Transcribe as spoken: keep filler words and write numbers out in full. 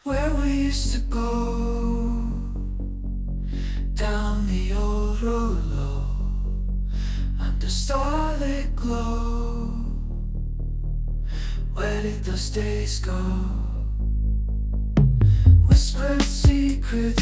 where we used to go, down the old road low, under starlit glow. Where did those days go? Whispered secrets